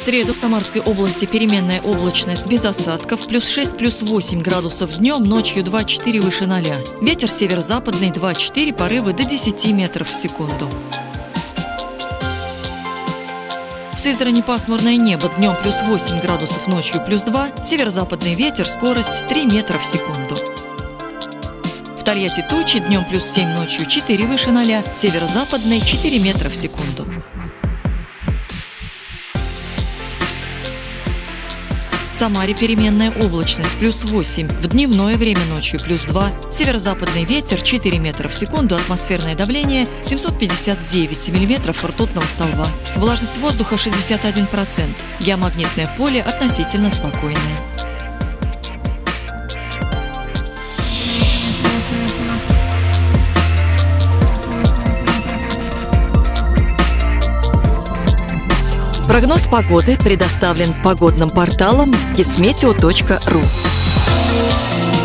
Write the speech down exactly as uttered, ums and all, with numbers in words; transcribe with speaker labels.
Speaker 1: среду в Самарской области переменная облачность без осадков, плюс шесть, плюс восемь градусов днем, ночью два-четыре выше ноля. Ветер северо-западный два-четыре, порывы до десяти метров в секунду. В Сызрани пасмурное небо, днем плюс восемь градусов, ночью плюс два, северо-западный ветер, скорость три метра в секунду. В Тольятти тучи, днем плюс семь, ночью четыре выше ноля, северо-западный четыре метра в секунду. В Самаре переменная облачность, плюс восемь, в дневное время, ночью плюс два, северо-западный ветер четыре метра в секунду, атмосферное давление семьсот пятьдесят девять миллиметров ртутного столба. Влажность воздуха шестьдесят один процент, геомагнитное поле относительно спокойное. Прогноз погоды предоставлен погодным порталом кисметео точка ру.